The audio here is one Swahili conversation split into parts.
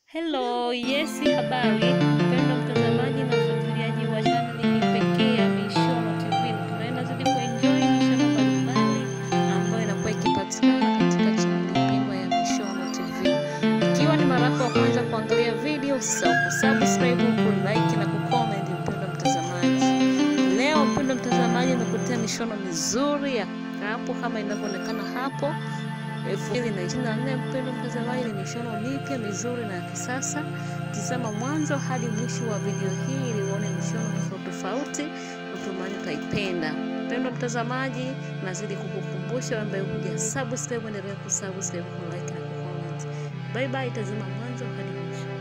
Hello, yes, habari mpendwa mtazamaji na mfuatiliaji wa chaneli hii pekee ya Mishono TV. Tunaenda zidi kuenjoy mishono mbalimbali ambayo inakuwa ikipatikana katika chaneli pendwa ya Mishono TV. Ikiwa ni mara yako ya kwanza kuangalia video, usisahau kusubscribe, kulike na kucomment mpendwa mtazamaji. Leo mpendwa mtazamaji, nakuletea mishono mizuri ya hapo kama inavyoonekana hapo. 2024 mpendwa mtazamaji, ni mishono mipya mizuri na ya kisasa. Tazama mwanzo hadi mwisho wa video hii ili uone mishono tofauti tofauti, natumai utaipenda. Mpendwa mtazamaji, nazidi kukukumbusha ambaye huja subscribe, endelea kusubscribe, like na comment. Bye bye, tazama mwanzo hadi mwisho.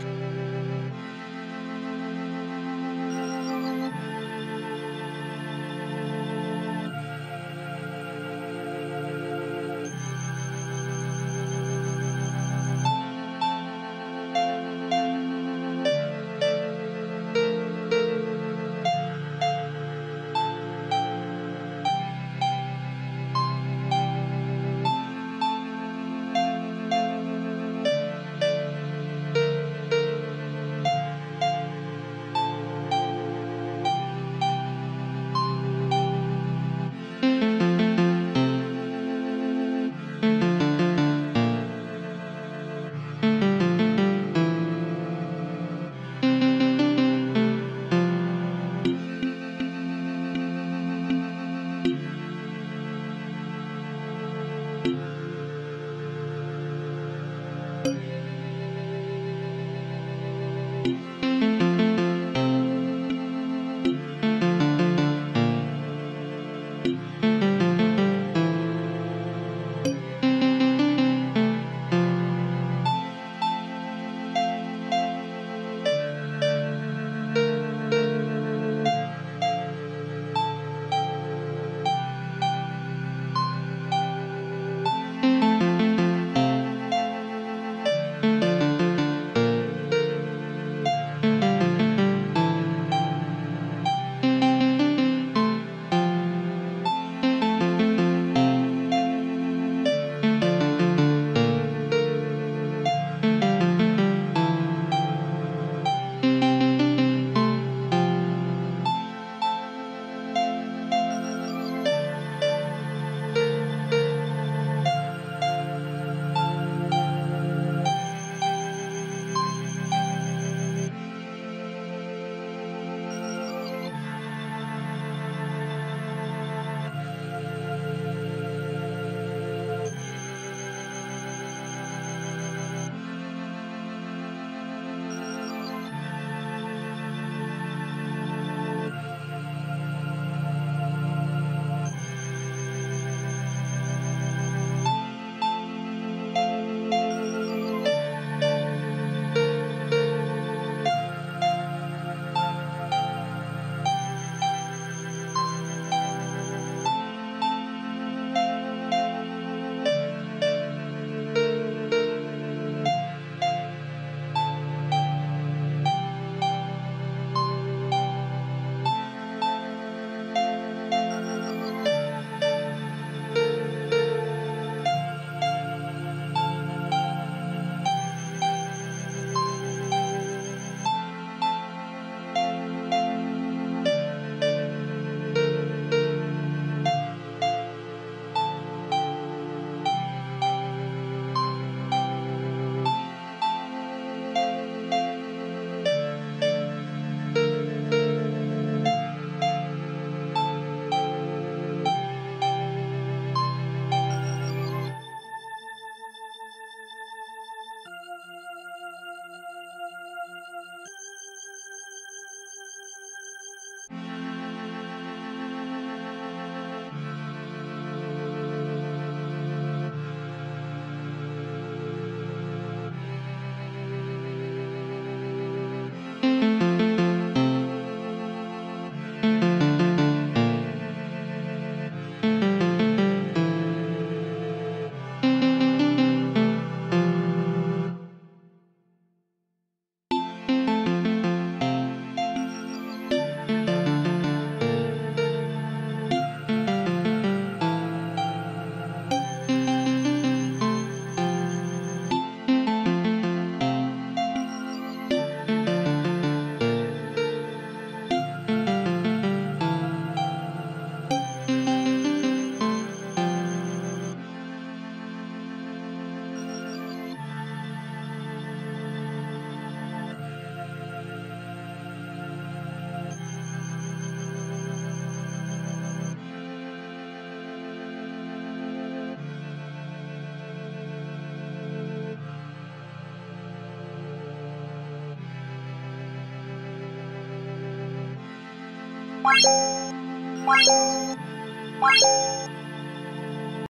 Thank you.